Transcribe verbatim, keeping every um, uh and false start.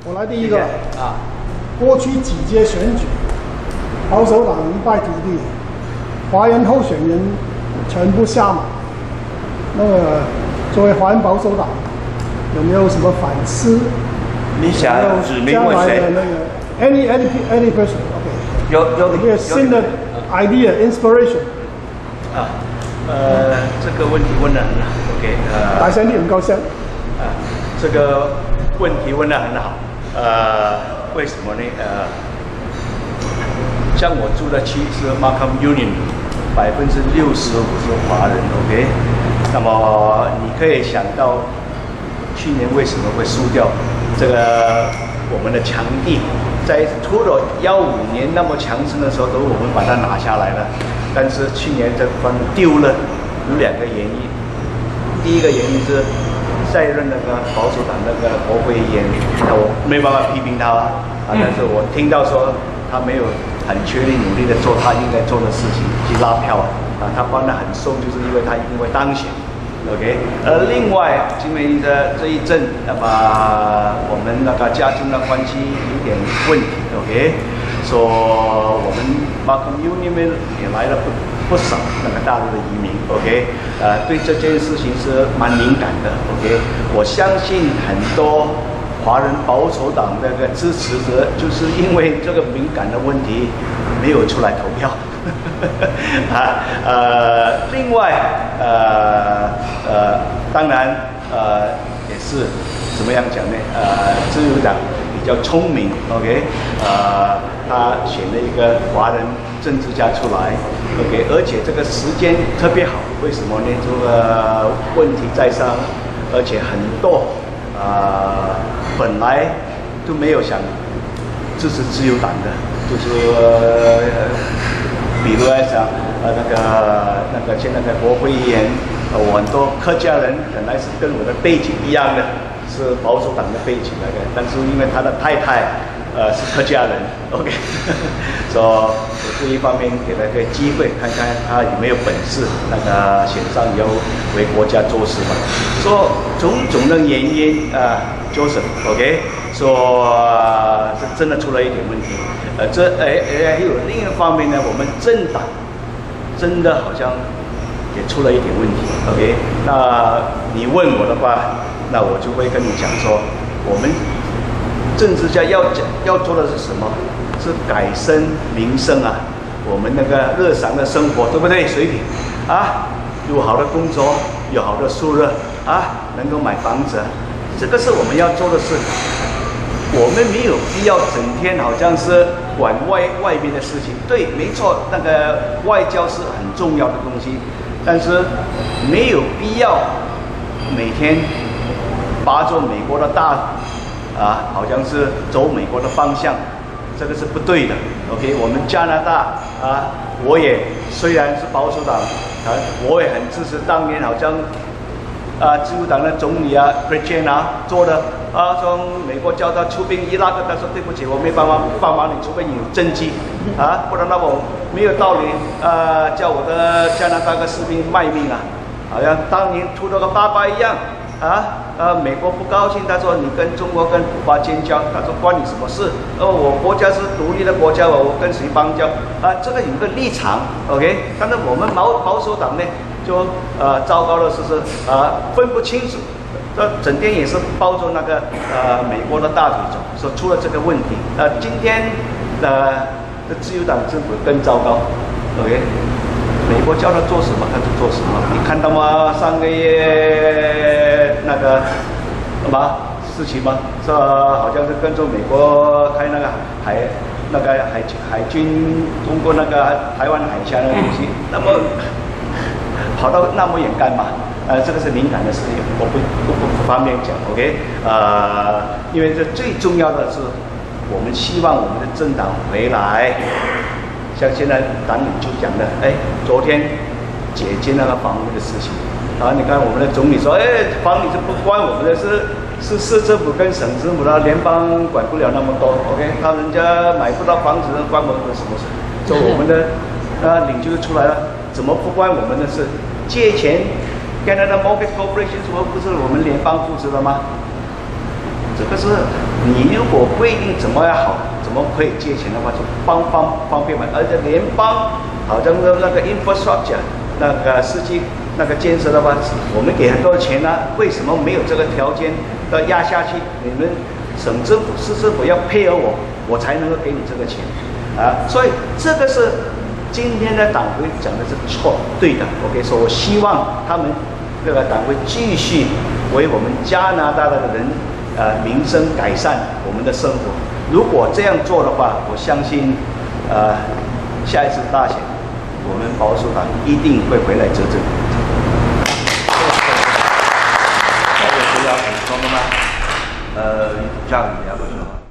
我来第一个啊。 过去几届选举，保守党一败涂地，华人候选人全部下马。那么，作为华人保守党，有没有什么反思？ 你想指明为谁？ 那个 any any any person OK。 有有有没有新的 idea inspiration？ 啊，呃，这个问题问得很好 ，OK， 呃， 大声点，高兴。 啊，这个问题问得很好，呃，为什么呢？呃，像我住的区是 Markham Union， 百分之六十五是华人 ，OK， 那么你可以想到去年为什么会输掉这个我们的强地？在拖了幺五年那么强盛的时候，都我们把它拿下来了。但是去年这分丢了，有两个原因。第一个原因是在任那个保守党那个国会议员，那我没办法批评他啊，但是我听到说他没有很全力努力的做他应该做的事情，去拉票啊，啊，他帮得很松，就是因为他因为当选。OK， 呃，另外，因为这这一阵，那么我们那个家庭的关系有点问题 ，OK， 说、so, 我们 Markham Union 也来了不不少那个大陆的移民 ，OK， 呃，对这件事情是蛮敏感的 ，OK， 我相信很多华人保守党那个支持者，就是因为这个敏感的问题，没有出来投票。啊，呃，另外，呃，呃，当然，呃，也是怎么样讲呢？呃，自由党比较聪明 ，OK， 呃，他选了一个华人政治家出来 ，OK， 而且这个时间特别好，为什么呢？这个问题在上，而且很多啊、呃，本来都没有想支持自由党的，就是呃。比如来讲，呃，那个那个现在的国会议员，呃，我很多客家人本来是跟我的背景一样的，是保守党的背景来的，但是因为他的太太，呃，是客家人 ，OK， 所以我这一方面给他个机会，看看他有没有本事，那个选上以后为国家做事吧。说种种的原因啊 ，Joseph，OK， 说这真的出了一点问题。呃，这哎哎还有另一方面呢，我们政党真的好像也出了一点问题 ，OK？ 那你问我的话，那我就会跟你讲说，我们政治家要讲要做的是什么？是改善民生啊，我们那个日常的生活，对不对？水平啊，有好的工作，有好的收入啊，能够买房子，这个是我们要做的事。我们没有必要整天好像是管外外边的事情，对，没错，那个外交是很重要的东西，但是没有必要每天扒着美国的大啊，好像是走美国的方向，这个是不对的。OK， 我们加拿大啊，我也虽然是保守党啊，我也很支持当年好像。啊，自由党的总理啊 ，Bridget 啊做的啊，从美国叫他出兵伊拉克，他说对不起，我没办法帮忙你，除非你有政绩啊，不然那我没有道理啊，叫我的加拿大的士兵卖命啊，好像当年突了个爸爸一样啊，呃，美国不高兴，他说你跟中国跟古巴建交，他说关你什么事？呃，我国家是独立的国家，我跟谁邦交啊？这个有个立场 ，OK， 但是我们保保守党呢？就呃糟糕的是是啊、呃、分不清楚，这整天也是抱着那个呃美国的大腿走，说出了这个问题。呃，今天的的自由党政府更糟糕 ，OK， 美国叫他做什么他就做什么，你看到吗？上个月那个什么事情吗？是好像是跟着美国开那个海那个海海军通过那个台湾海峡的东西，那么。跑到那么远干嘛？呃，这个是敏感的事情，我不不不不方便讲 ，OK？ 呃，因为这最重要的是，我们希望我们的政党回来，像现在党领袖讲的，哎，昨天解决那个房屋的事情，啊，你看我们的总理说，哎，房子是不关我们的事，是市政府跟省政府的，联邦管不了那么多 ，OK？ 他人家买不到房子，关我们什么事？所以我们的啊领袖就出来了。怎么不关我们的事？借钱 ，Canada Mortgage Corporation 什么不是我们联邦负责的吗？ 这个是你如果规定怎么样好，怎么可以借钱的话，就方方方便嘛。而且联邦好像那那个 infrastructure 那个司机那个建设的话，我们给很多钱呢、啊，为什么没有这个条件要压下去？你们省政府、市政府要配合我，我才能够给你这个钱啊。所以这个是今天的党魁讲的是错对的。OK， 所以我希望他们这个党魁继续为我们加拿大的人呃民生改善我们的生活。如果这样做的话，我相信呃下一次大选，我们保守党一定会回来执政。 还有谁要补充的吗？呃，这样你要不要说？